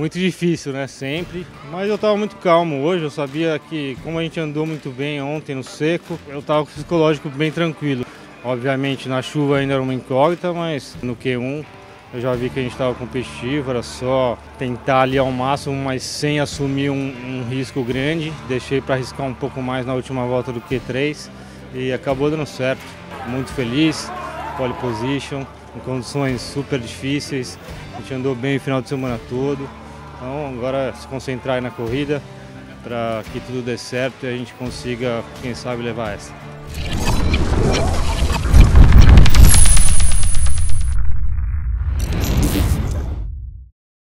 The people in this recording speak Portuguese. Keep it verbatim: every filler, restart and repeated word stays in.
muito difícil, né, sempre, mas eu estava muito calmo hoje, eu sabia que como a gente andou muito bem ontem no seco, eu estava com o psicológico bem tranquilo. Obviamente na chuva ainda era uma incógnita, mas no Q um eu já vi que a gente estava competitivo, era só tentar ali ao máximo, mas sem assumir um, um risco grande. Deixei para arriscar um pouco mais na última volta do Q três e acabou dando certo. Muito feliz, pole position, em condições super difíceis, a gente andou bem o final de semana todo. Então agora é se concentrar aí na corrida para que tudo dê certo e a gente consiga, quem sabe, levar essa.